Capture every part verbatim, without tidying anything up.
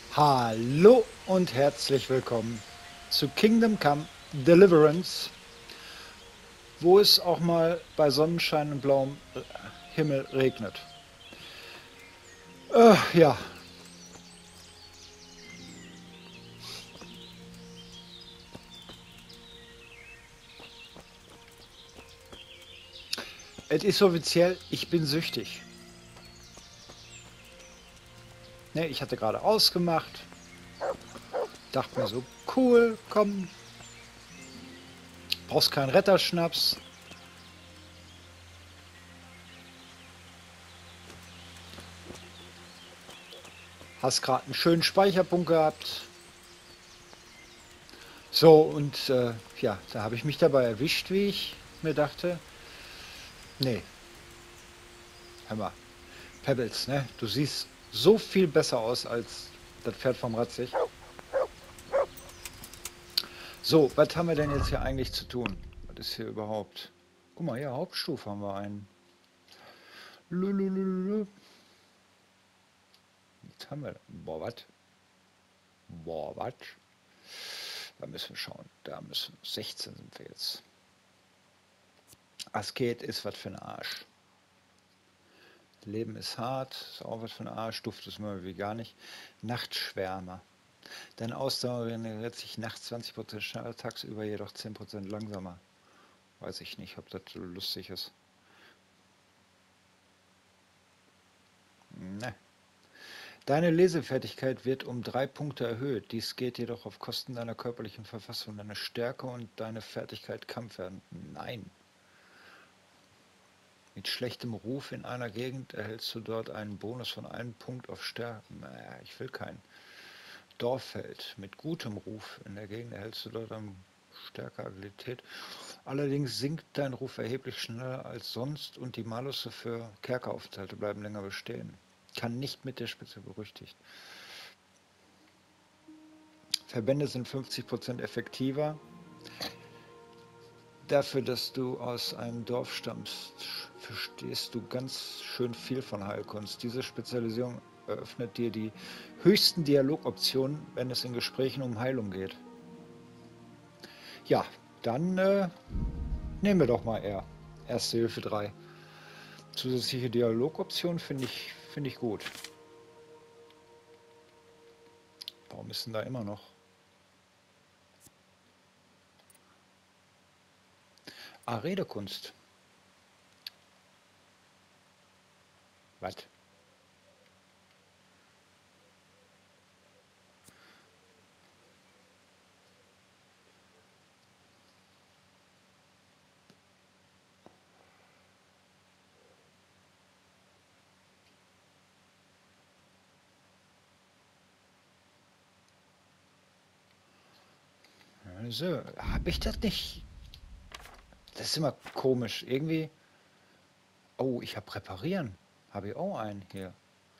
Hallo und herzlich willkommen zu Kingdom Come Deliverance, wo es auch mal bei Sonnenschein und blauem Himmel regnet. Äh, ja, es ist offiziell, ich bin süchtig. Ne, ich hatte gerade ausgemacht, dachte mir so, cool, komm, brauchst keinen Retterschnaps. Hast gerade einen schönen Speicherpunkt gehabt. So, und äh, ja, da habe ich mich dabei erwischt, wie ich mir dachte, nee, hör mal, Pebbles, ne? Du siehst so viel besser aus als das Pferd vom Ratzig. So, was haben wir denn jetzt hier eigentlich zu tun? Was ist hier überhaupt? Guck mal, hier, Hauptstufe haben wir einen. Lulululu. Jetzt haben wir. Boah, was? Boah, was? Da müssen wir schauen. Da müssen sechzehn sind wir jetzt. Asket ist was für ein Arsch. Leben ist hart, ist auch was für ein Arsch. Duft ist mal wie gar nicht. Nachtschwärmer. Deine Ausdauer regeneriert sich nachts zwanzig Prozent schneller, tagsüber jedoch zehn Prozent langsamer. Weiß ich nicht, ob das so lustig ist. Ne. Deine Lesefertigkeit wird um drei Punkte erhöht. Dies geht jedoch auf Kosten deiner körperlichen Verfassung, deiner Stärke und deiner Fertigkeit Kampf werden. Nein. Mit schlechtem Ruf in einer Gegend erhältst du dort einen Bonus von einem Punkt auf Stärke. Naja, ich will keinen. Dorffeld. Mit gutem Ruf in der Gegend erhältst du dort eine Stärke, Agilität. Allerdings sinkt dein Ruf erheblich schneller als sonst und die Malusse für Kerkeraufenthalte bleiben länger bestehen. Kann nicht mit der Spitze berüchtigt. Verbände sind fünfzig Prozent effektiver. Dafür, dass du aus einem Dorf stammst, verstehst du ganz schön viel von Heilkunst. Diese Spezialisierung eröffnet dir die höchsten Dialogoptionen, wenn es in Gesprächen um Heilung geht. Ja, dann äh, nehmen wir doch mal R. Erste Hilfe drei. Zusätzliche Dialogoption finde ich, find ich gut. Warum ist denn da immer noch? Ah, Redekunst. Was? So, habe ich das nicht? Das ist immer komisch. Irgendwie. Oh, ich habe reparieren. Habe ich auch einen hier.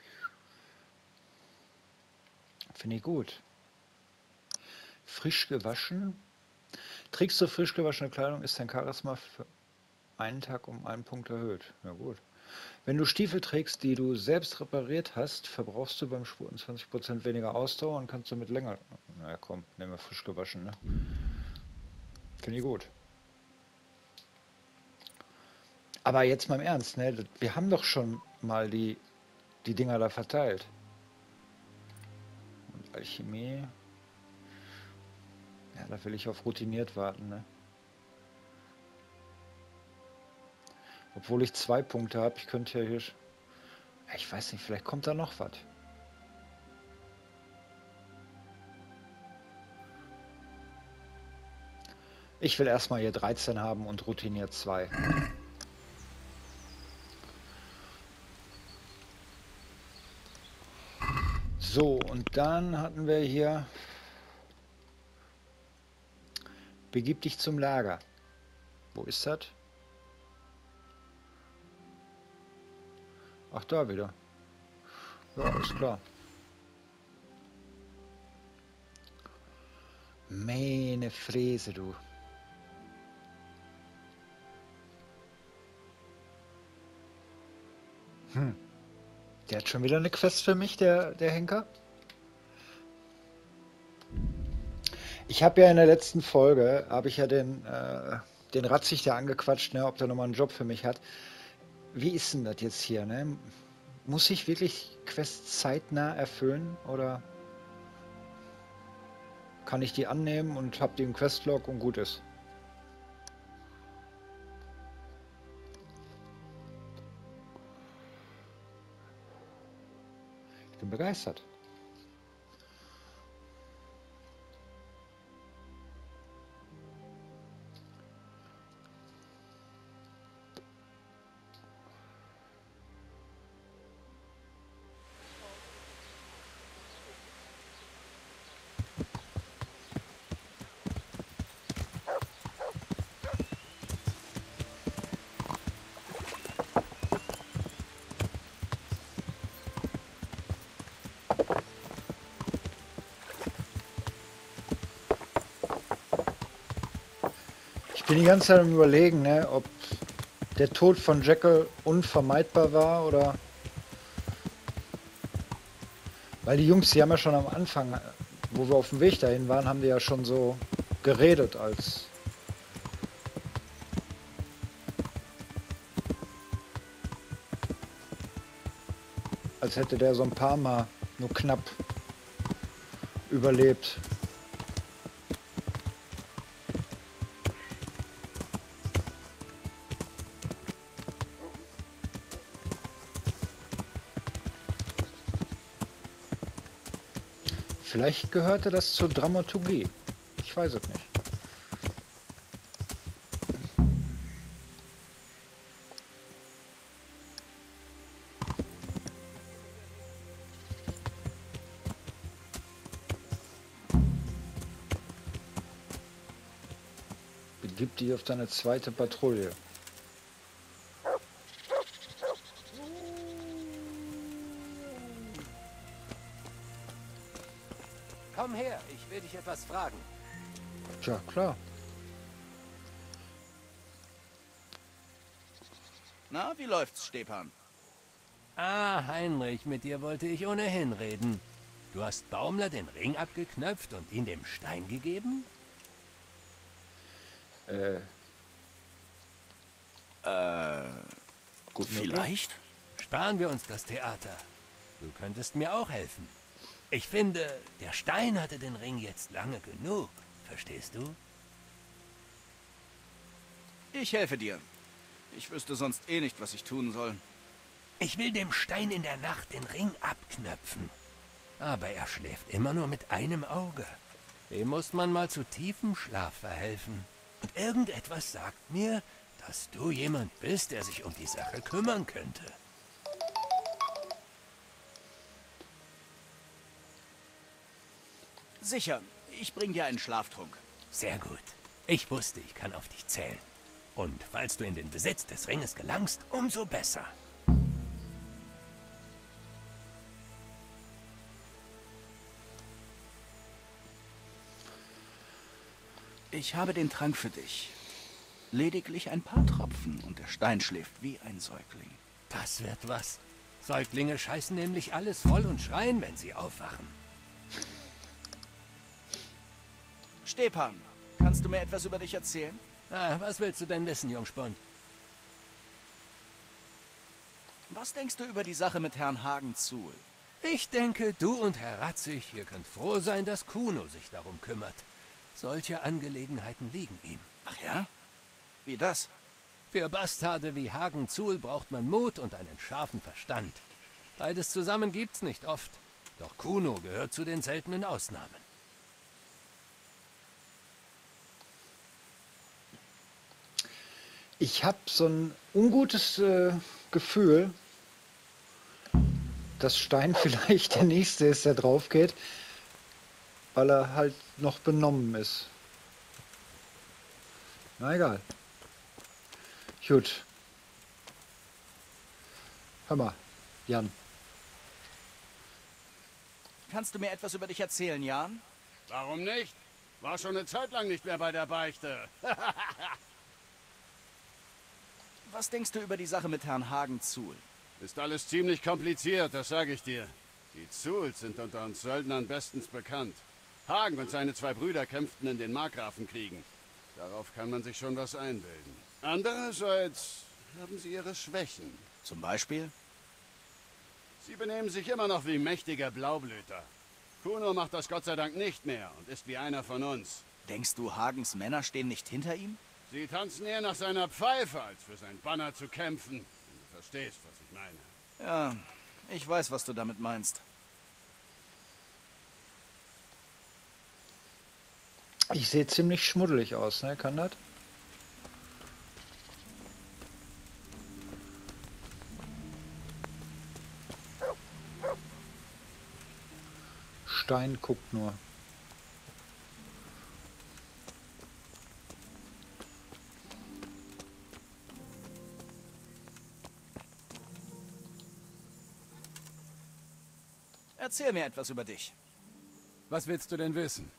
Finde ich gut. Frisch gewaschen. Trägst du frisch gewaschene Kleidung, ist dein Charisma für einen Tag um einen Punkt erhöht. Ja gut. Wenn du Stiefel trägst, die du selbst repariert hast, verbrauchst du beim Spurten zwanzig Prozent weniger Ausdauer und kannst damit länger. Na ja, komm, nehmen wir frisch gewaschen, ne? Finde ich gut. Aber jetzt mal im Ernst, ne? Wir haben doch schon mal die, die Dinger da verteilt. Und Alchemie. Ja, da will ich auf routiniert warten, ne? Obwohl ich zwei Punkte habe, ich könnte ja hier. Ich weiß nicht, vielleicht kommt da noch was. Ich will erstmal hier dreizehn haben und routiniert zwei. So, und dann hatten wir hier. Begib dich zum Lager. Wo ist das? Ach, da wieder. Ja, ist klar. Meine Fräse, du. Hm. Der hat schon wieder eine Quest für mich, der, der Henker. Ich habe ja in der letzten Folge, habe ich ja den, äh, den Ratzig da angequatscht, ne, ob der nochmal einen Job für mich hat. Wie ist denn das jetzt hier, ne? Muss ich wirklich Quests zeitnah erfüllen oder kann ich die annehmen und habe die im Questlog und gut ist? Ich bin begeistert. Ich bin die ganze Zeit am Überlegen, ne, ob der Tod von Jekyll unvermeidbar war oder... Weil die Jungs, die haben ja schon am Anfang, wo wir auf dem Weg dahin waren, haben die ja schon so geredet, als... als hätte der so ein paar Mal nur knapp überlebt. Vielleicht gehörte das zur Dramaturgie. Ich weiß es nicht. Begib dich auf deine zweite Patrouille. Komm her, ich will dich etwas fragen. Tja, klar. Na, wie läuft's, Stepan? Ah, Heinrich, mit dir wollte ich ohnehin reden. Du hast Baumler den Ring abgeknöpft und ihn dem Stein gegeben? Äh, Äh, gut vielleicht? Sparen wir uns das Theater. Du könntest mir auch helfen. Ich finde, der Stein hatte den Ring jetzt lange genug. Verstehst du? Ich helfe dir. Ich wüsste sonst eh nicht, was ich tun soll. Ich will dem Stein in der Nacht den Ring abknöpfen. Aber er schläft immer nur mit einem Auge. Dem muss man mal zu tiefem Schlaf verhelfen. Und irgendetwas sagt mir, dass du jemand bist, der sich um die Sache kümmern könnte. Sicher, ich bring dir einen Schlaftrunk. Sehr gut. Ich wusste, ich kann auf dich zählen. Und falls du in den Besitz des Ringes gelangst, umso besser. Ich habe den Trank für dich. Lediglich ein paar Tropfen und der Stein schläft wie ein Säugling. Das wird was. Säuglinge scheißen nämlich alles voll und schreien, wenn sie aufwachen. Stepan, kannst du mir etwas über dich erzählen? Ah, was willst du denn wissen, Jungspund? Was denkst du über die Sache mit Herrn Hagen-Zuhl? Ich denke, du und Herr Ratzig, ihr könnt froh sein, dass Kuno sich darum kümmert. Solche Angelegenheiten liegen ihm. Ach ja? Wie das? Für Bastarde wie Hagen-Zuhl braucht man Mut und einen scharfen Verstand. Beides zusammen gibt's nicht oft. Doch Kuno gehört zu den seltenen Ausnahmen. Ich habe so ein ungutes äh, Gefühl, dass Stein vielleicht der Nächste ist, der drauf geht, weil er halt noch benommen ist. Na egal. Gut. Hör mal, Jan. Kannst du mir etwas über dich erzählen, Jan? Warum nicht? War schon eine Zeit lang nicht mehr bei der Beichte. Was denkst du über die Sache mit Herrn Hagen-Zuhl? Ist alles ziemlich kompliziert, das sage ich dir. Die Zuhls sind unter uns Söldnern bestens bekannt. Hagen und seine zwei Brüder kämpften in den Markgrafenkriegen. Darauf kann man sich schon was einbilden. Andererseits haben sie ihre Schwächen. Zum Beispiel? Sie benehmen sich immer noch wie mächtige Blaublüter. Kuno macht das Gott sei Dank nicht mehr und ist wie einer von uns. Denkst du, Hagens Männer stehen nicht hinter ihm? Sie tanzen eher nach seiner Pfeife, als für sein Banner zu kämpfen. Wenn du verstehst, was ich meine. Ja, ich weiß, was du damit meinst. Ich sehe ziemlich schmuddelig aus, ne? Kann das? Stein guckt nur. Erzähl mir etwas über dich. Was willst du denn wissen?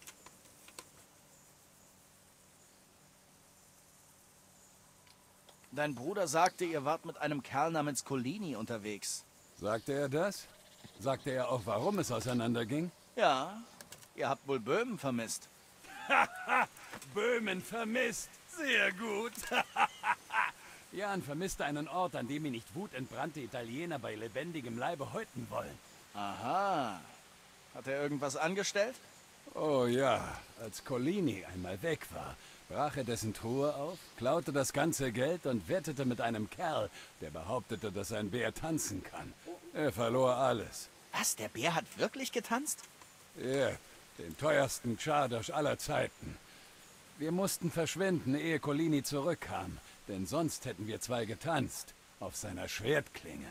Dein Bruder sagte, ihr wart mit einem Kerl namens Collini unterwegs. Sagte er das? Sagte er auch, warum es auseinanderging? Ja, ihr habt wohl Böhmen vermisst. Haha, Böhmen vermisst. Sehr gut. Jan vermisste einen Ort, an dem ihn nicht wutentbrannte Italiener bei lebendigem Leibe häuten wollen. Aha. Hat er irgendwas angestellt? Oh ja, als Collini einmal weg war, brach er dessen Truhe auf, klaute das ganze Geld und wettete mit einem Kerl, der behauptete, dass ein Bär tanzen kann. Er verlor alles. Was, der Bär hat wirklich getanzt? Ja, den teuersten Czardosch aller Zeiten. Wir mussten verschwinden, ehe Collini zurückkam, denn sonst hätten wir zwei getanzt, auf seiner Schwertklinge.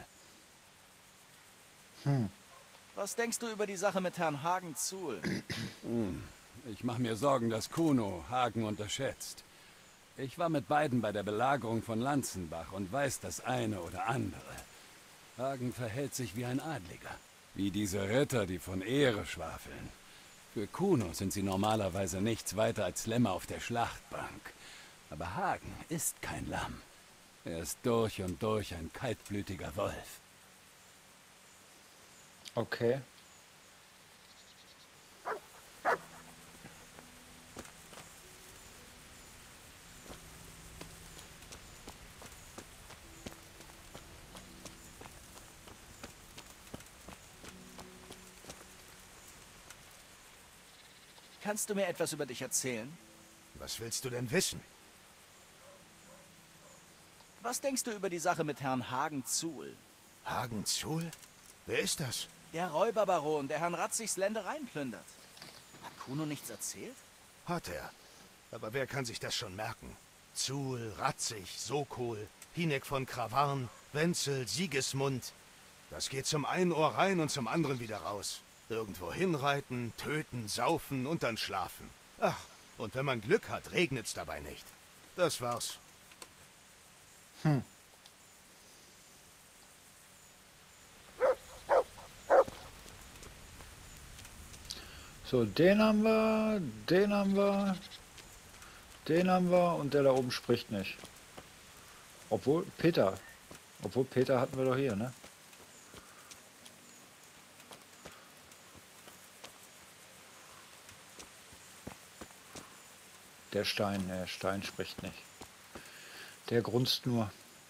Hm. Was denkst du über die Sache mit Herrn Hagen-Zuhl? Hm. Ich mache mir Sorgen, dass Kuno Hagen unterschätzt. Ich war mit beiden bei der Belagerung von Lanzenbach und weiß das eine oder andere. Hagen verhält sich wie ein Adliger. Wie diese Ritter, die von Ehre schwafeln. Für Kuno sind sie normalerweise nichts weiter als Lämmer auf der Schlachtbank. Aber Hagen ist kein Lamm. Er ist durch und durch ein kaltblütiger Wolf. Okay. Kannst du mir etwas über dich erzählen? Was willst du denn wissen? Was denkst du über die Sache mit Herrn Hagen-Zuhl? Hagen-Zuhl? Wer ist das? Der Räuberbaron, der Herrn Ratzigs Ländereien plündert. Hat Kuno nichts erzählt? Hat er. Aber wer kann sich das schon merken? Zuhl, Ratzig, Sokol, Hinek von Krawarn, Wenzel, Sigismund. Das geht zum einen Ohr rein und zum anderen wieder raus. Irgendwo hinreiten, töten, saufen und dann schlafen. Ach, und wenn man Glück hat, regnet's dabei nicht. Das war's. Hm. So, den haben wir, den haben wir, den haben wir und der da oben spricht nicht. Obwohl, Peter. Obwohl, Peter hatten wir doch hier, ne? Der Stein, der Stein spricht nicht. Der grunzt nur.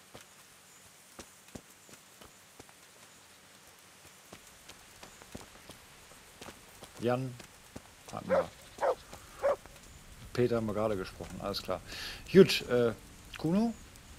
Jan hatten wir. Peter haben wir gerade gesprochen, alles klar. Gut, äh, Kuno?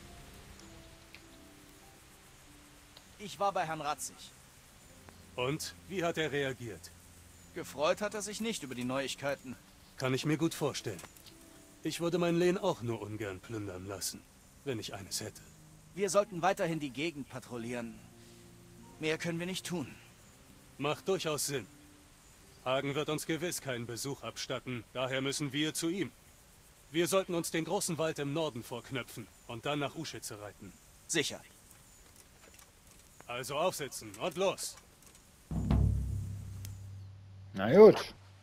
Ich war bei Herrn Ratzig. Und? Wie hat er reagiert? Gefreut hat er sich nicht über die Neuigkeiten. Kann ich mir gut vorstellen. Ich würde mein Lehen auch nur ungern plündern lassen, wenn ich eines hätte. Wir sollten weiterhin die Gegend patrouillieren. Mehr können wir nicht tun. Macht durchaus Sinn. Hagen wird uns gewiss keinen Besuch abstatten, daher müssen wir zu ihm. Wir sollten uns den großen Wald im Norden vorknöpfen und dann nach Uschitze reiten. Sicher. Also aufsitzen und los! Na gut.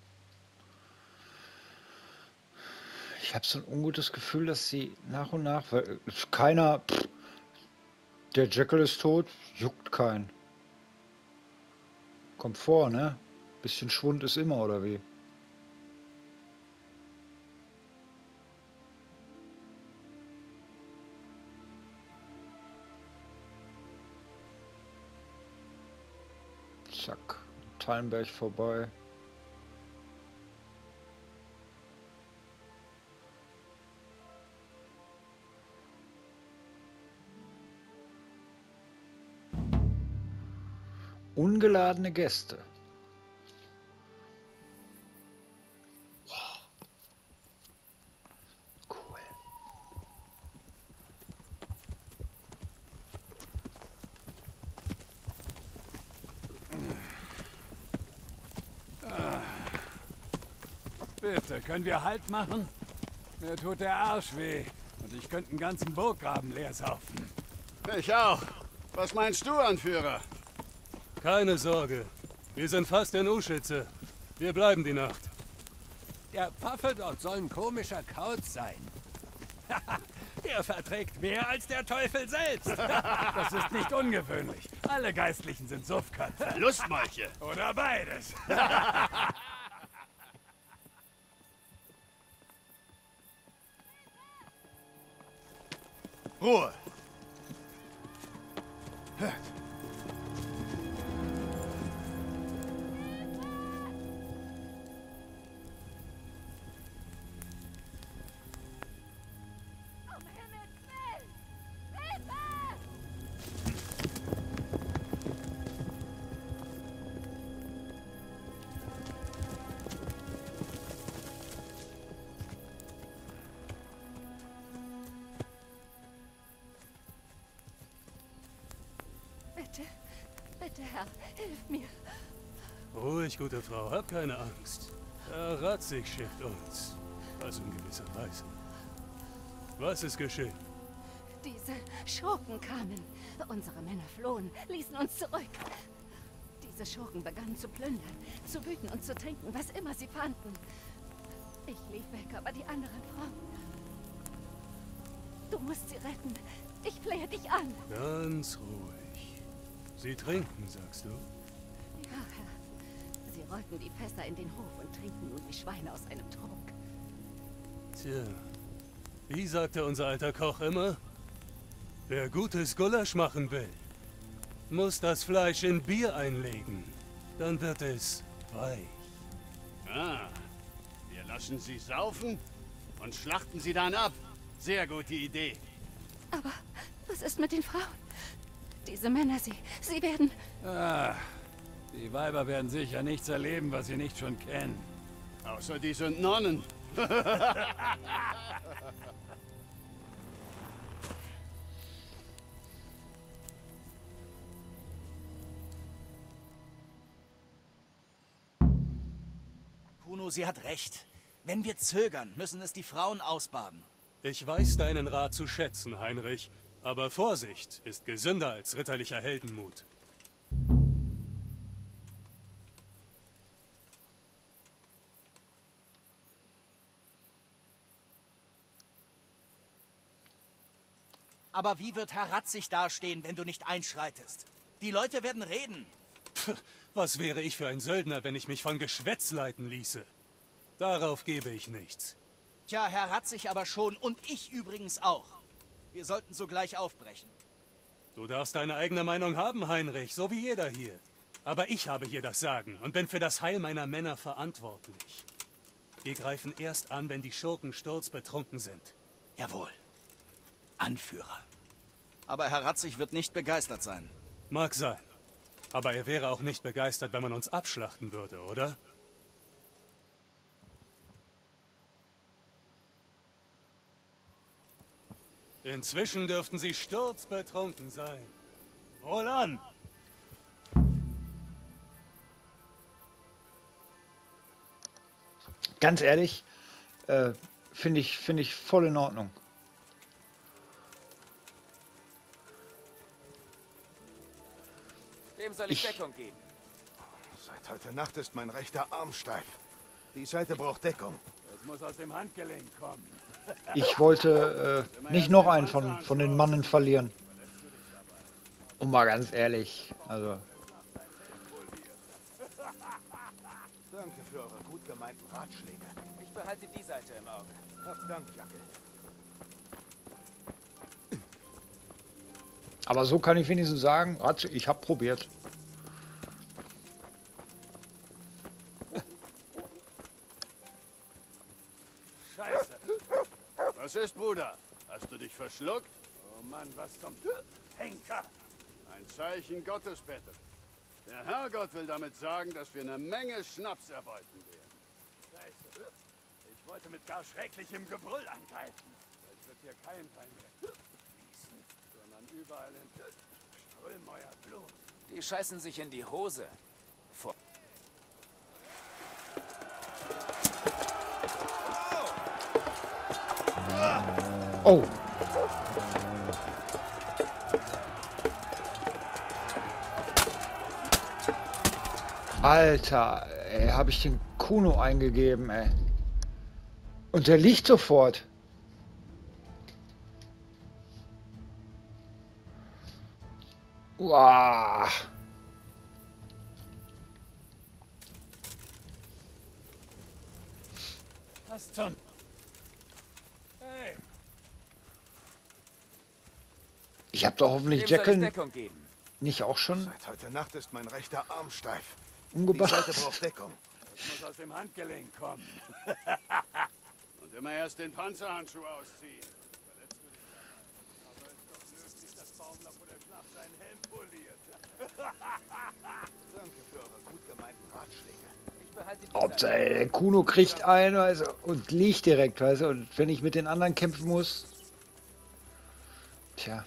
Ich habe so ein ungutes Gefühl, dass sie nach und nach, weil keiner, pff, der Jekyll ist tot, juckt keinen. Kommt vor, ne? Bisschen Schwund ist immer, oder wie? Zack. Tallenberg vorbei. Ungeladene Gäste. Cool. Bitte, können wir Halt machen? Mir tut der Arsch weh. Und ich könnte einen ganzen Burggraben leer saufen. Ich auch. Was meinst du, Anführer? Keine Sorge. Wir sind fast in Uschitze. Wir bleiben die Nacht. Der Pfaffe dort soll ein komischer Kauz sein. Der verträgt mehr als der Teufel selbst. Das ist nicht ungewöhnlich. Alle Geistlichen sind Suffköpfe. Lustmolche. Oder beides. Ruhe! Hört! Um Himmels Willen! Hilfe! Bitte, bitte, Herr, hilf mir. Ruhig, gute Frau, hab keine Angst. Herr Ratzig schickt uns. Also in gewisser Weise. Was ist geschehen? Diese Schurken kamen. Unsere Männer flohen, ließen uns zurück. Diese Schurken begannen zu plündern, zu wüten und zu trinken, was immer sie fanden. Ich lief weg, aber die anderen Frauen... Du musst sie retten. Ich flehe dich an. Ganz ruhig. Sie trinken, sagst du? Ja, Herr. Sie rollten die Fässer in den Hof und trinken nun wie Schweine aus einem Trog. Tja, wie sagte unser alter Koch immer? Wer gutes Gulasch machen will, muss das Fleisch in Bier einlegen. Dann wird es weich. Ah, wir lassen sie saufen und schlachten sie dann ab. Sehr gute Idee. Aber was ist mit den Frauen? Diese Männer, sie, sie werden... Ah, die Weiber werden sicher nichts erleben, was sie nicht schon kennen. Außer die sind Nonnen. Kuno, sie hat recht. Wenn wir zögern, müssen es die Frauen ausbaden. Ich weiß deinen Rat zu schätzen, Heinrich. Aber Vorsicht ist gesünder als ritterlicher Heldenmut. Aber wie wird Herr Ratzig dastehen, wenn du nicht einschreitest? Die Leute werden reden. Pff, was wäre ich für ein Söldner, wenn ich mich von Geschwätz leiten ließe? Darauf gebe ich nichts. Tja, Herr Ratzig aber schon und ich übrigens auch. Wir sollten sogleich aufbrechen. Du darfst deine eigene Meinung haben, Heinrich, so wie jeder hier. Aber ich habe hier das Sagen und bin für das Heil meiner Männer verantwortlich. Wir greifen erst an, wenn die Schurken sturzbetrunken sind. Jawohl. Anführer. Aber Herr Ratzig wird nicht begeistert sein. Mag sein. Aber er wäre auch nicht begeistert, wenn man uns abschlachten würde, oder? Inzwischen dürften sie sturzbetrunken sein. Wohlan! Ganz ehrlich, äh, finde ich, finde ich voll in Ordnung. Wem soll ich Ich- Deckung geben? Seit heute Nacht ist mein rechter Arm steif. Die Seite braucht Deckung. Das muss aus dem Handgelenk kommen. Ich wollte äh, nicht noch einen von, von den Mannen verlieren. Und mal ganz ehrlich, also Danke für eure gut gemeinten Ratschläge. Ich behalte die Seite im Auge. Habt Dank, Jacke. aber so kann ich wenigstens sagen, Ratze, ich habe probiert. Was ist, Bruder? Hast du dich verschluckt? Oh Mann, was zum Henker? Ein Zeichen Gottes, Peter. Der Herrgott will damit sagen, dass wir eine Menge Schnaps erbeuten werden. Scheiße. Ich wollte mit gar schrecklichem Gebrüll angreifen. Es wird hier kein Wein mehr fließen, sondern überall in Strömen euer Blut. Die scheißen sich in die Hose. Vor Oh. Alter, ey, habe ich den Kuno eingegeben, ey. Und der liegt sofort. Uah. Was zum... Hey. Ich habe doch hoffentlich Dem soll ich Jekyll Deckung geben. nicht auch schon Seit heute Nacht ist mein rechter Arm steif. Die umgebracht. Seite braucht Deckung. Das muss aus dem Handgelenk kommen. Und immer erst den Panzerhandschuh ausziehen. Das Baumler vor der Schlacht seinen Helm poliert. Danke für eure gut gemeinten Ratschläge. Ich behalte die Hauptsache, ey, der Kuno kriegt einen, weißt du, und liegt direkt, weißt du, und wenn ich mit den anderen kämpfen muss. Tja.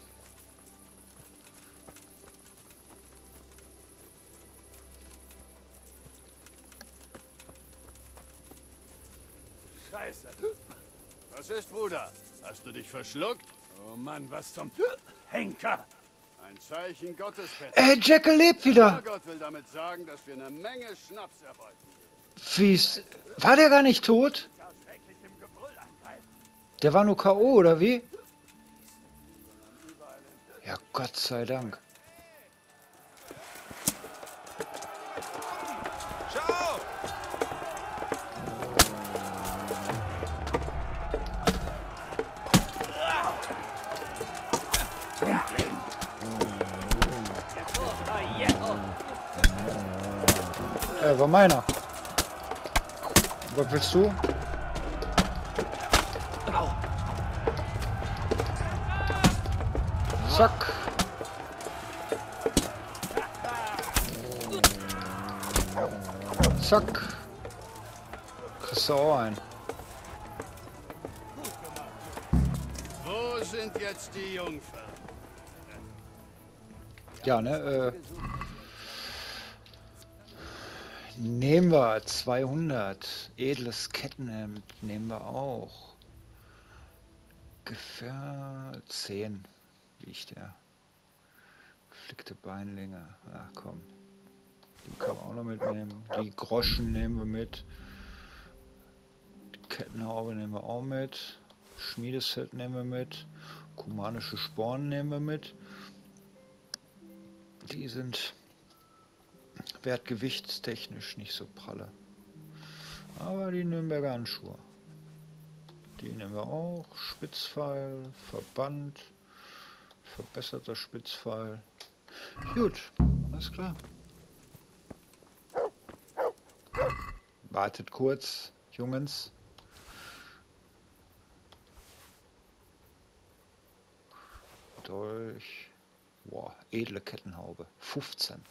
Scheiße. Was ist, Bruder? Hast du dich verschluckt? Oh Mann, was zum Henker? Ein Zeichen Gottes, Peter. Ey, Jekyll lebt Der wieder. Herrgott will damit sagen, dass wir eine Menge Schnaps erbeuten werden. Wie's? War der gar nicht tot? Gar schrecklichem Gebrüll angreifen. Der war nur K O, oder wie? Ja, Gott sei Dank. Äh, war meiner. Was willst du? Zack. Zack. Kriegst du auch ein. Wo sind jetzt die Jungfern? Ja, ne, äh. Nehmen wir zweihundert. Edles Kettenhemd nehmen wir auch. Gefähr zehn wiegt der. Geflickte Beinlinge. Ach komm. Die kann man auch noch mitnehmen. Die Groschen nehmen wir mit. Die Kettenhaube nehmen wir auch mit. Schmiedeset nehmen wir mit. Kumanische Sporen nehmen wir mit. Die sind wertgewichtstechnisch nicht so pralle. Aber die Nürnberger Handschuhe. Die nehmen wir auch. Spitzpfeil, Verband, verbesserter Spitzpfeil. Gut, alles klar. Wartet kurz, Jungens. Dolch. Boah, edle Kettenhaube. fünfzehn.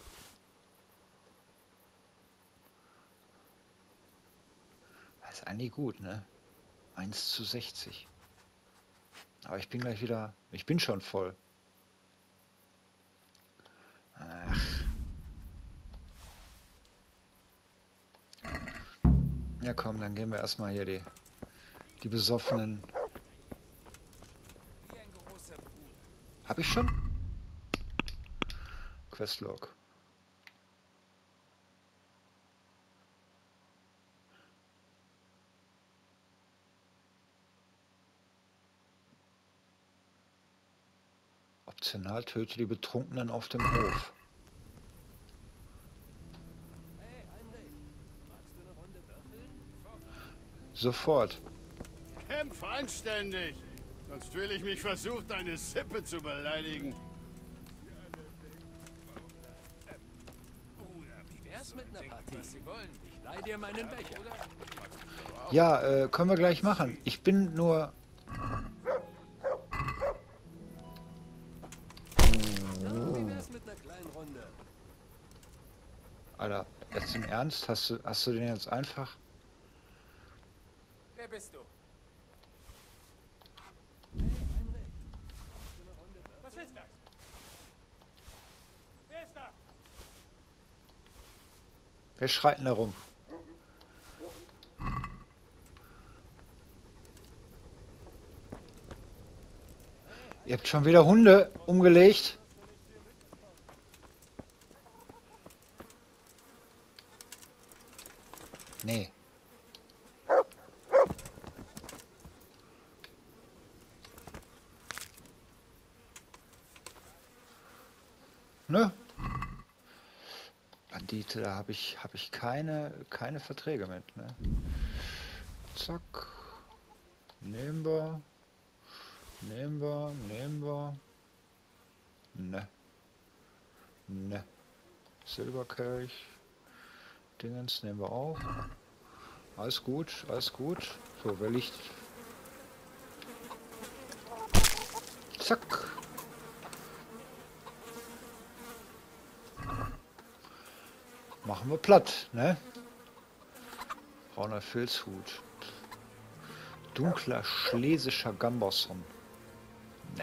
Das ist eigentlich gut, ne? eins zu sechzig. Aber ich bin gleich wieder... Ich bin schon voll. Ach. Ja komm, dann gehen wir erstmal hier die, die besoffenen... Hab ich schon? Questlog. Optional töte die Betrunkenen auf dem Hof. Sofort. Kämpf anständig! Sonst fühle ich mich versucht, deine Sippe zu beleidigen. Wie wär's mit einer Partie? Sie wollen. Ich leih dir meinen Becher. Ja, äh, können wir gleich machen. Ich bin nur Alter, jetzt im Ernst? Hast du, hast du den jetzt einfach... Wer bist du? Was ist das? Wer ist da? Wer schreit denn da rum? Ihr habt schon wieder Hunde umgelegt. Nee. Ne? Bandite, da habe ich habe ich keine keine Verträge mit, ne? Zack. Nehmen wir. Nehmen wir, nehmen wir. Ne. Ne. Silberkelch. Dingens nehmen wir auch. Alles gut, alles gut. So, wer liegt? Zack. Machen wir platt, ne? Brauner Filzhut. Dunkler schlesischer Gambosson. Ne.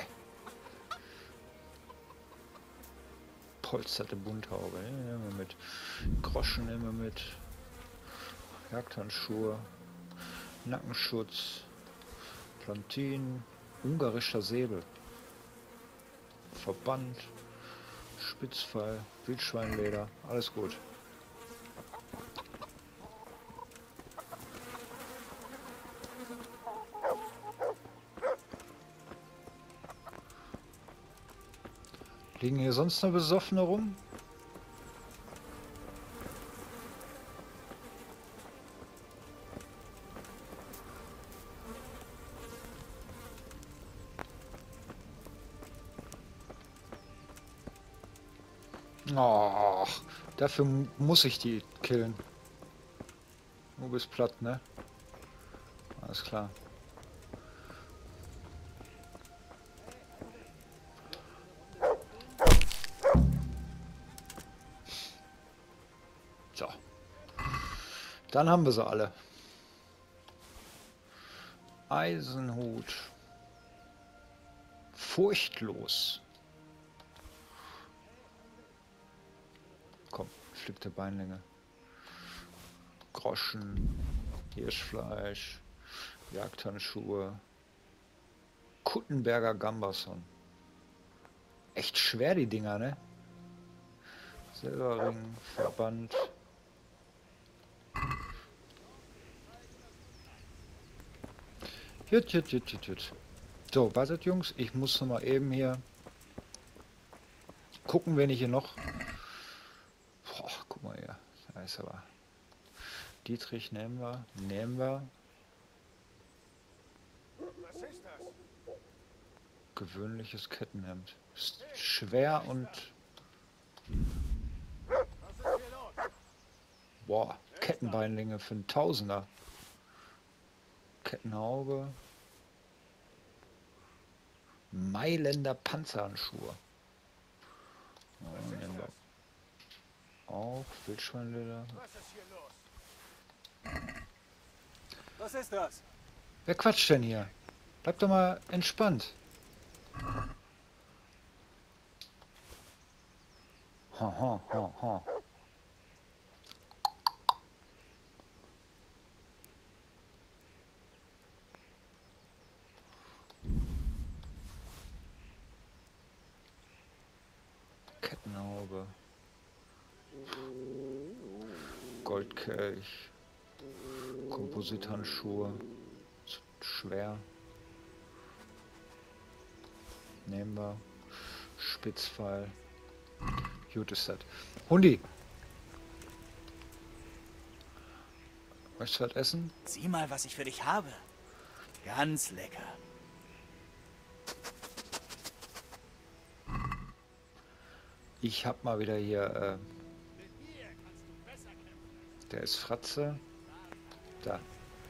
Polsterte Bunthaube. Ne? Nehmen wir mit. Groschen nehmen wir mit. Jagdhandschuhe. Nackenschutz. Plantin. Ungarischer Säbel. Verband. Spitzpfeil. Wildschweinleder. Alles gut. Liegen hier sonst noch Besoffene rum? Ach, dafür muss ich die killen. Du bist platt, ne? Alles klar. So. Dann haben wir sie alle. Eisenhut. Furchtlos. Komm, pflückte Beinlänge. Groschen. Hirschfleisch. Jagdhandschuhe. Kuttenberger Gambasson. Echt schwer die Dinger, ne? Silberring, Verband. Jut, jut, jut, jut, jut. So, wartet Jungs, ich muss noch mal eben hier gucken, wen ich hier noch... Boah, guck mal hier, da ist aber... Dietrich nehmen wir, nehmen wir. Was ist das? Gewöhnliches Kettenhemd. Ist schwer und... Boah, Kettenbeinlinge für einen Tausender. Kettenhaube. Mailänder Panzerhandschuhe. Oh, nehmen wir auch Wildschweinleder. Was ist hier los? Was ist das? Wer quatscht denn hier? Bleibt doch mal entspannt. Ha, ha, ha, ha. Kettenhaube. Goldkelch. Komposithandschuhe. Schwer. Nehmen wir. Spitzpfeil. Gut ist das. Hundi. Möchtest du was essen? Sieh mal, was ich für dich habe. Ganz lecker. Ich hab mal wieder hier, äh, der ist Fratze. Da.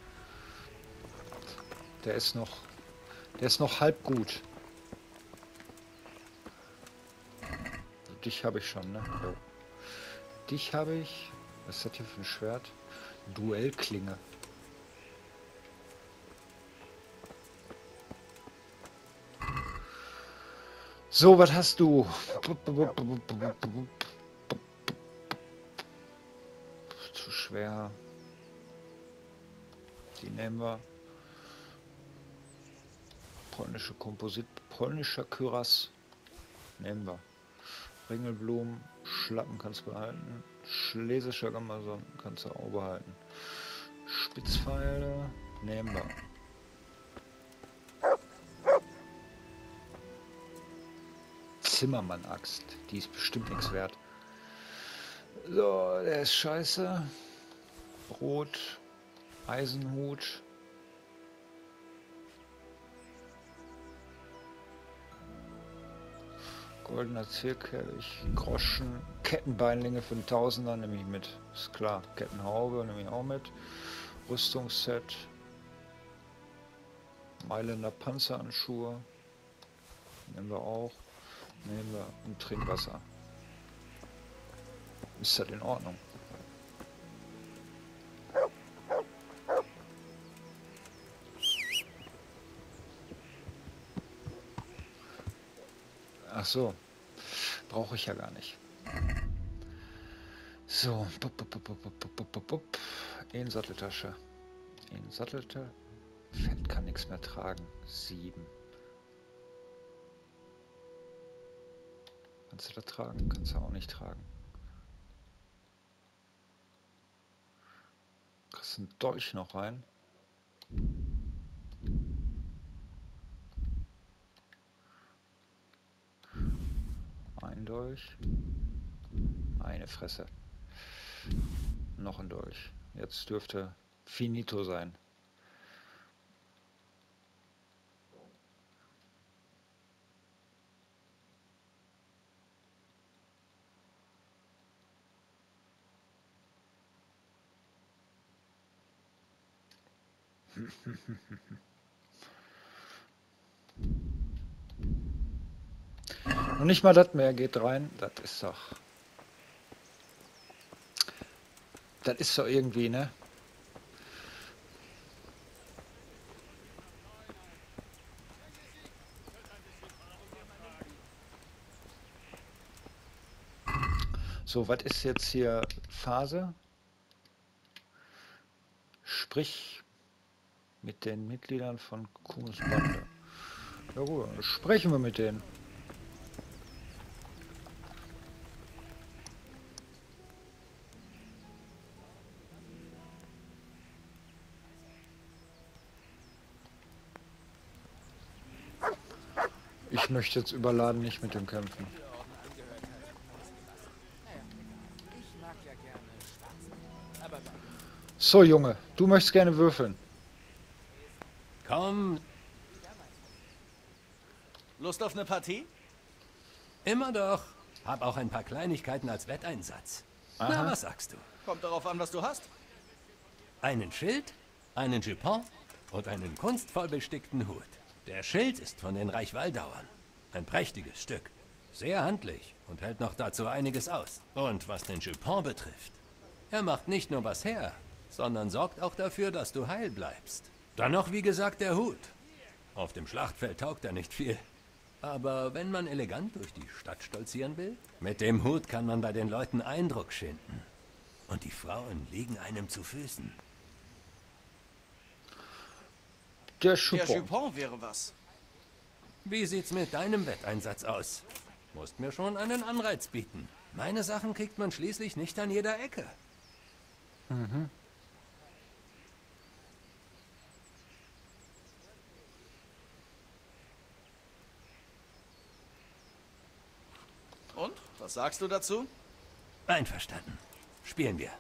Der ist noch, der ist noch halb gut. Dich habe ich schon, ne? Jo. Dich habe ich. Was ist das hier für ein Schwert? Duellklinge. So, was hast du? Zu schwer. Die nehmen wir. Polnische Komposit, polnischer Kyras. Nehmen wir. Ringelblumen, Schlappen kannst du behalten. Schlesischer Gamason kannst du auch behalten. Spitzpfeile nehmen wir. Zimmermann-Axt, die ist bestimmt nichts wert. So, der ist scheiße. Brot, Eisenhut. Goldener Zierkelch, Groschen, Kettenbeinlinge für einen Tausender nehme ich mit. Ist klar. Kettenhaube nehme ich auch mit. Rüstungsset. Mailänder Panzerhandschuhe. Nehmen wir auch. Nehmen wir und Trinkwasser. Ist das in Ordnung? Ach so, brauche ich ja gar nicht. So, in Satteltasche. In Satteltasche. Fett kann nichts mehr tragen. Sieben. Kannst du da tragen? Kannst du auch nicht tragen. Kriegst einen Dolch noch rein. Ein Dolch. Eine Fresse. Noch ein Dolch. Jetzt dürfte finito sein. Und nicht mal das mehr geht rein. Das ist doch... Das ist doch irgendwie, ne? So, was ist jetzt hier Phase? Sprich mit den Mitgliedern von Kuhns Bande. Ja gut, dann sprechen wir mit denen. Ich möchte jetzt überladen nicht mit dem kämpfen. So, Junge, du möchtest gerne würfeln. Komm, Lust auf eine Partie? immer doch. Hab auch ein paar Kleinigkeiten als Wetteinsatz. Aha. Na, was sagst du? Kommt darauf an, was du hast. Einen Schild, einen Jupon und einen kunstvoll bestickten Hut. Der Schild ist von den Reichwaldauern. Ein prächtiges Stück. Sehr handlich und hält noch dazu einiges aus. Und was den Jupon betrifft, er macht nicht nur was her, sondern sorgt auch dafür, dass du heil bleibst. Dann noch, wie gesagt, der Hut. Auf dem Schlachtfeld taugt er nicht viel. Aber wenn man elegant durch die Stadt stolzieren will, mit dem Hut kann man bei den Leuten Eindruck schinden. Und die Frauen liegen einem zu Füßen. Der Der Schupon. Jupon wäre was. Wie sieht's mit deinem Wetteinsatz aus? Musst mir schon einen Anreiz bieten. Meine Sachen kriegt man schließlich nicht an jeder Ecke. Mhm. Und? Was sagst du dazu? Einverstanden. Spielen wir.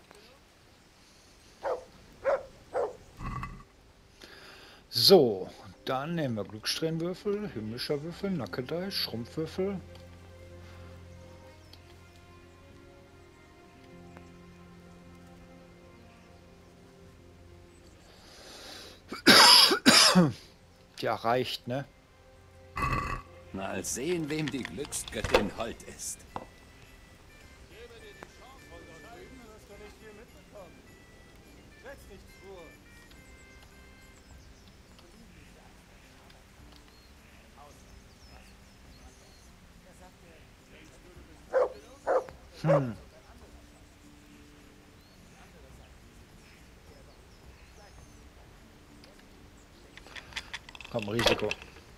So, dann nehmen wir Glückssträhnwürfel, himmlischer Würfel, Nackedei, Schrumpfwürfel. Ja, reicht, ne? Mal sehen, wem die Glücksgöttin hold ist. Hm. Komm, Risiko.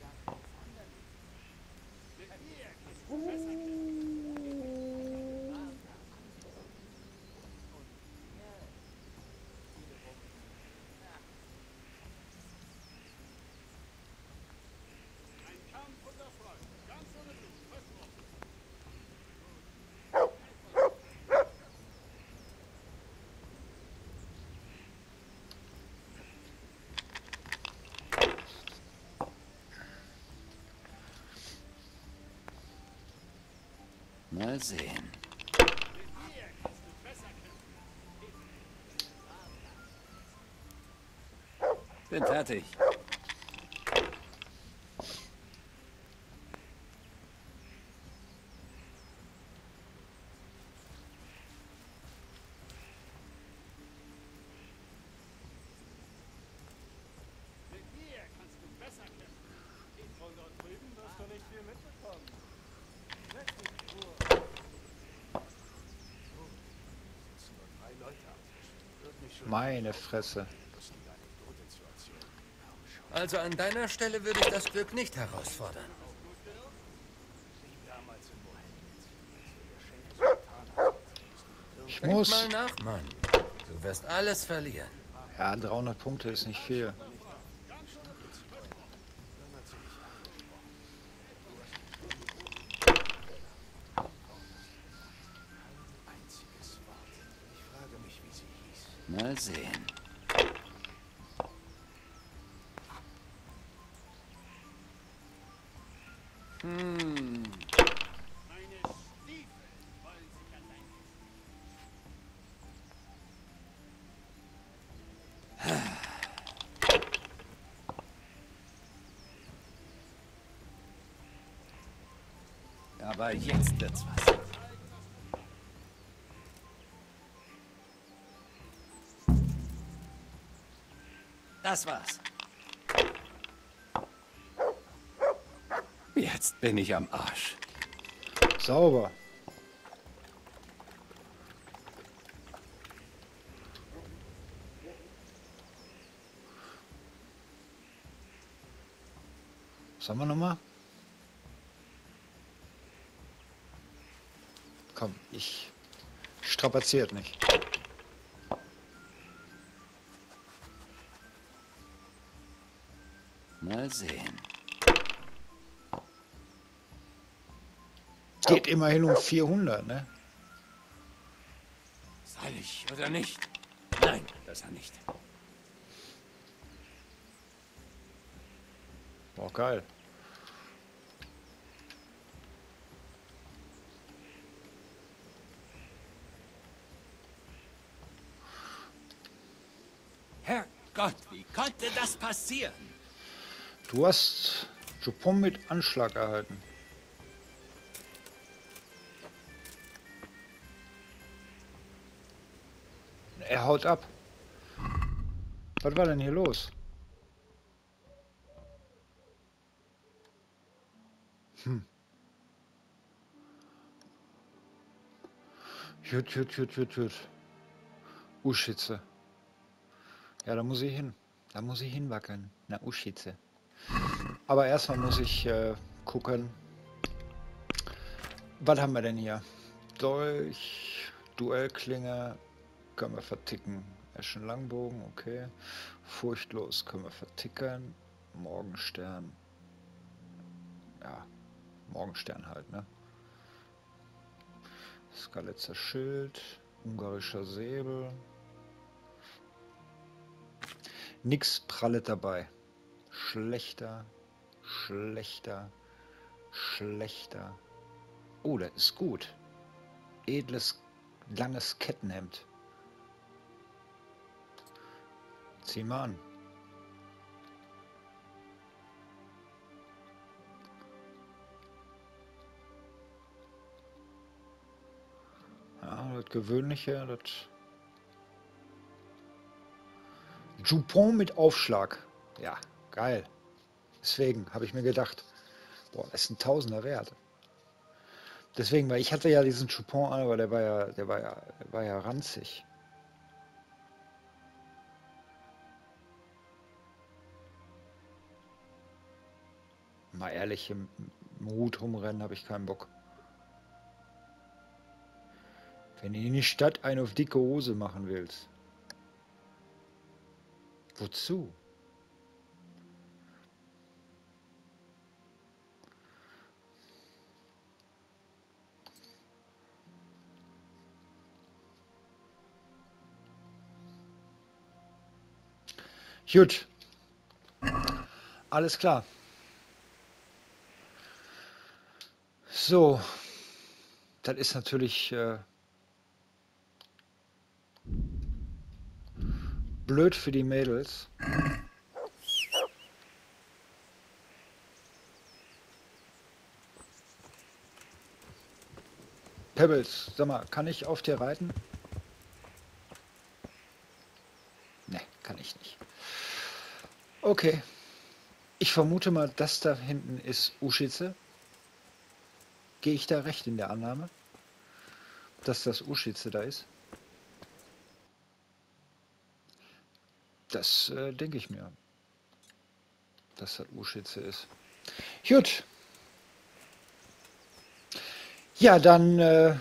Mal sehen. Bin fertig. Meine Fresse. Also an deiner Stelle würde ich das Glück nicht herausfordern. Ich Denk muss. mal nach, Mann. Du wirst alles verlieren. Ja, dreihundert Punkte ist nicht viel. Mal sehen. Hm. Aber jetzt wird's was. Das war's. Jetzt bin ich am Arsch. Sauber. Was haben wir nochmal? Komm, ich strapaziert nicht. Mal sehen. Geht immerhin um vierhundert, ne? Soll ich oder nicht? Nein, besser nicht. Boah, geil. Herrgott, wie konnte das passieren? Du hast Jupon mit Anschlag erhalten. Er haut ab. Was war denn hier los? Hm. Jut, jut, jut, jut, jut. Uschitze. Ja, da muss ich hin. Da muss ich hinwackeln. Na, Uschitze. Aber erstmal muss ich äh, gucken. Was haben wir denn hier? Dolch, Duellklinge können wir verticken. Eschen Langbogen, okay. Furchtlos können wir vertickern. Morgenstern. Ja, Morgenstern halt, ne? Skalitzer Schild, ungarischer Säbel. Nix Pralle dabei. Schlechter, schlechter, schlechter. Oh, das ist gut. Edles, langes Kettenhemd. Zieh mal an. Ja, das Gewöhnliche, das... Jupon mit Aufschlag. Ja, geil. Deswegen habe ich mir gedacht, boah, das ist ein Tausender wert. Deswegen, weil ich hatte ja diesen Jupon an, aber der war ja, der war ja, der war ja ranzig. Mal ehrlich, im Hut rumrennen habe ich keinen Bock. Wenn du in die Stadt eine auf dicke Hose machen willst. Wozu? Gut. Alles klar. So. Das ist natürlich äh, blöd für die Mädels. Pebbles, sag mal, kann ich auf dir reiten? Ne, kann ich nicht. Okay. Ich vermute mal, das da hinten ist Uschitze. Gehe ich da recht in der Annahme, dass das Uschitze da ist? Das äh, denke ich mir, dass das Uschitze ist. Gut. Ja, dann äh,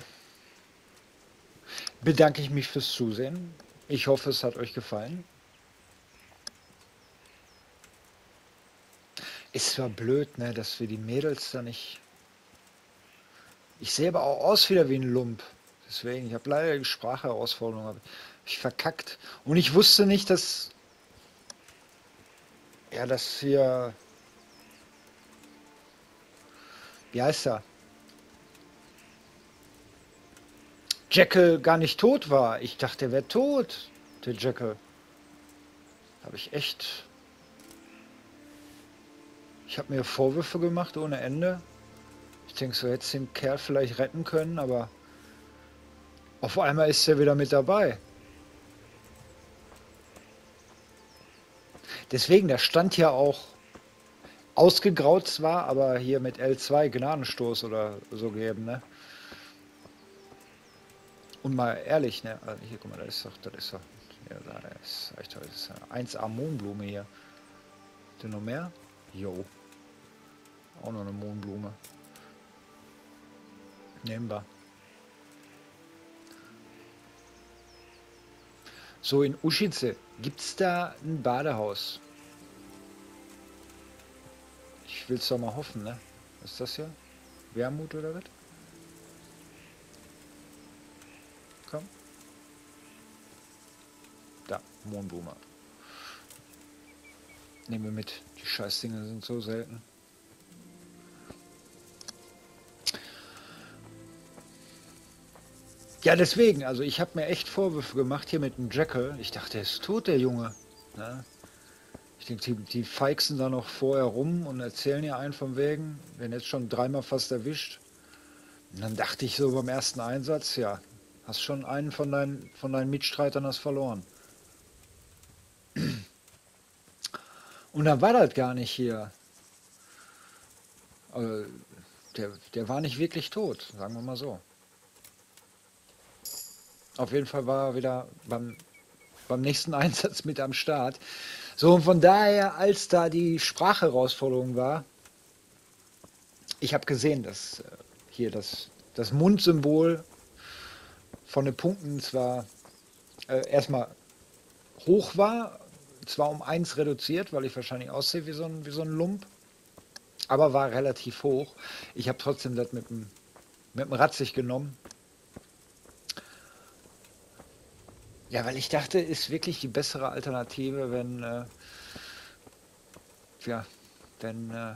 bedanke ich mich fürs Zusehen. Ich hoffe, es hat euch gefallen. Ist zwar blöd, ne, dass wir die Mädels da nicht... Ich sehe aber auch aus wieder wie ein Lump. Deswegen, ich habe leider die Sprachherausforderung hab ich verkackt. Und ich wusste nicht, dass... Ja, dass hier... Wie heißt er? Jekyll gar nicht tot war. Ich dachte, er wäre tot, der Jekyll. Habe ich echt... Ich habe mir Vorwürfe gemacht ohne Ende. Ich denke, so hätte den Kerl vielleicht retten können, aber auf einmal ist er wieder mit dabei. Deswegen, der stand ja auch ausgegraut zwar, aber hier mit L zwei Gnadenstoß oder so gegeben, ne? Und mal ehrlich, ne? Also hier, guck mal, das ist doch, das ist doch, ja, da ist echt, das ist eins A Mohnblume hier. Ist noch mehr? Jo. Auch noch eine Mohnblume. Nehmen wir. So, in Uschitze, gibt es da ein Badehaus? Ich will es doch mal hoffen, ne? Was ist das hier? Wermut oder was? Komm. Da, Mohnblume. Nehmen wir mit. Die Scheißdinge sind so selten. Ja, deswegen, also ich habe mir echt Vorwürfe gemacht hier mit dem Jekyll. Ich dachte, er ist tot, der Junge. Ne? Ich denke, die, die feixen da noch vorher rum und erzählen ja einen vom Wegen. Werden jetzt schon dreimal fast erwischt. Und dann dachte ich so beim ersten Einsatz, ja, hast schon einen von deinen, von deinen Mitstreitern hast verloren. Und dann war das gar nicht hier. Also, der, der war nicht wirklich tot, sagen wir mal so. Auf jeden Fall war er wieder beim, beim nächsten Einsatz mit am Start. So, und von daher, als da die Sprachherausforderung war, ich habe gesehen, dass äh, hier das, das Mundsymbol von den Punkten zwar äh, erstmal hoch war, zwar um eins reduziert, weil ich wahrscheinlich aussehe wie so ein, wie so ein Lump, aber war relativ hoch. Ich habe trotzdem das mit dem, mit dem Ratzig genommen. Ja, weil ich dachte, ist wirklich die bessere Alternative, wenn, äh, ja, wenn, äh,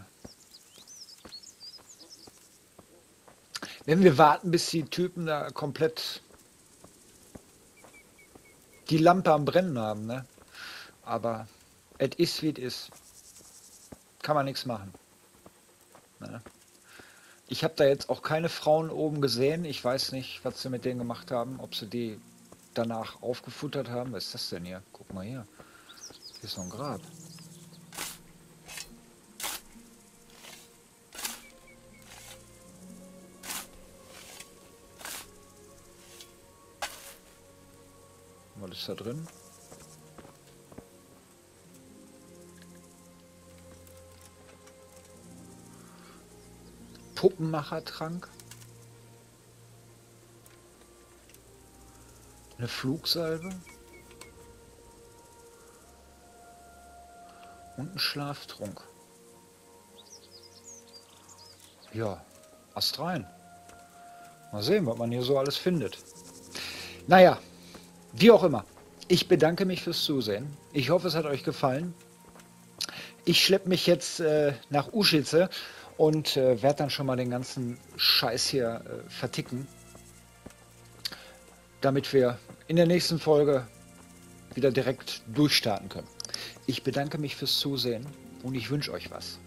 wenn wir warten, bis die Typen da komplett die Lampe am Brennen haben, ne? Aber es ist, wie es ist. Kann man nichts machen. Ne? Ich habe da jetzt auch keine Frauen oben gesehen. Ich weiß nicht, was sie mit denen gemacht haben, ob sie die danach aufgefuttert haben. Was ist das denn hier? Guck mal hier. Hier ist noch ein Grab. Was ist da drin? Puppenmachertrank. Eine Flugsalbe. Und ein Schlaftrunk. Ja, Ast rein. Mal sehen, was man hier so alles findet. Naja, wie auch immer. Ich bedanke mich fürs Zusehen. Ich hoffe, es hat euch gefallen. Ich schleppe mich jetzt äh, nach Uschitze und äh, werde dann schon mal den ganzen Scheiß hier äh, verticken, damit wir in der nächsten Folge wieder direkt durchstarten können. Ich bedanke mich fürs Zusehen und ich wünsche euch was.